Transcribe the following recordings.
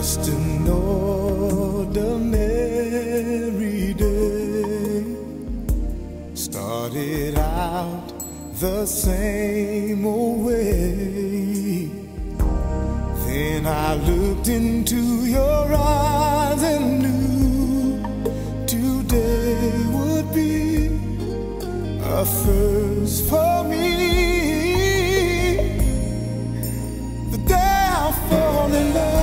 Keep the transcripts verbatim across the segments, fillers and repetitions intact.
Just an ordinary day, started out the same old way. Then I looked into your eyes and knew today would be a first for me. The day I fall in love.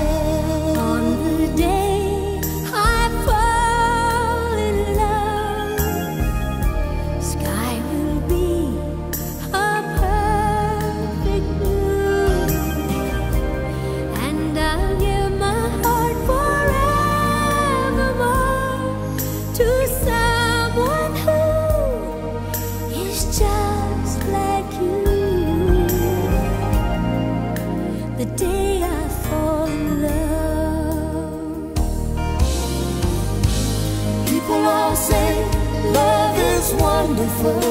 The day I fall in love. People all say love is wonderful,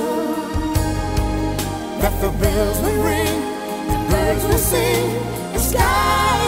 that the bells will ring, the birds will sing, the sky